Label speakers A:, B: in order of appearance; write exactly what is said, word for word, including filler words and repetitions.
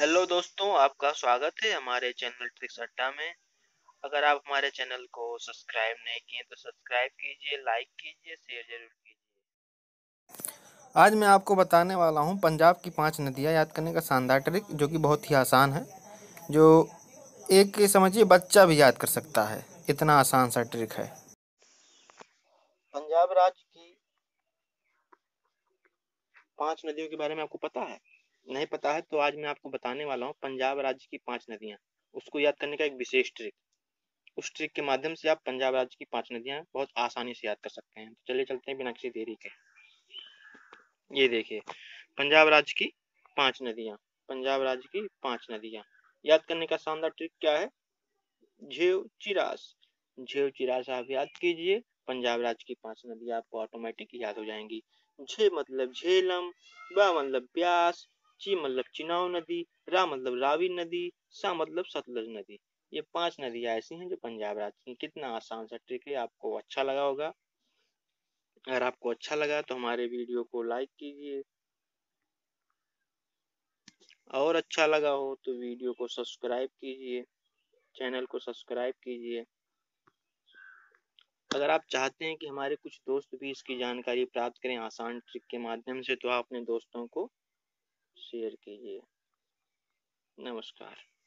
A: Hello दोस्तों, आपका स्वागत है हमारे चैनल ट्रिक्स अड्डा में। अगर आप हमारे चैनल को सब्सक्राइब नहीं किए तो सब्सक्राइब कीजिए, लाइक कीजिए, शेयर जरूर कीजिए।
B: आज मैं आपको बताने वाला हूँ पंजाब की पांच नदियाँ याद करने का शानदार ट्रिक, जो कि बहुत ही आसान है। जो एक समझिए बच्चा भी याद कर सकता है, इतना आसान सा ट्रिक है।
A: पंजाब राज्य की पांच नदियों के बारे में आपको पता है? नहीं पता है तो आज मैं आपको बताने वाला हूँ पंजाब राज्य की पांच नदियाँ। उसको याद करने का एक विशेष ट्रिक। उस ट्रिक के माध्यम से आप पंजाब राज्य की पांच नदियाँ बहुत आसानी से याद कर सकते हैं। तो चलिए चलते हैं बिना किसी देरी के। ये देखिए, पंजाब राज्य की पांच नदियाँ। पंजाब राज्य की पांच नदियाँ याद करने का शानदार ट्रिक क्या है? झेव चिरास। झेव चिरास आप याद कीजिए, पंजाब राज्य की पांच नदियां आपको ऑटोमेटिक याद हो जाएंगी। झे मतलब झेलम, बा मतलब ब्यास, ची मतलब चिनाव नदी, रा मतलब रावी नदी, सा मतलब सतलज नदी। ये पांच नदियां ऐसी हैं जो पंजाब राज्य की। कितना आसान सा ट्रिक है, आपको अच्छा लगा होगा। अगर आपको अच्छा लगा तो हमारे वीडियो को लाइक कीजिए, और अच्छा लगा हो तो वीडियो को सब्सक्राइब कीजिए, चैनल को सब्सक्राइब कीजिए। अगर आप चाहते हैं कि हमारे कुछ दोस्त भी इसकी जानकारी प्राप्त करें आसान ट्रिक के माध्यम से, तो आप अपने दोस्तों को शेयर कीजिए। नमस्कार।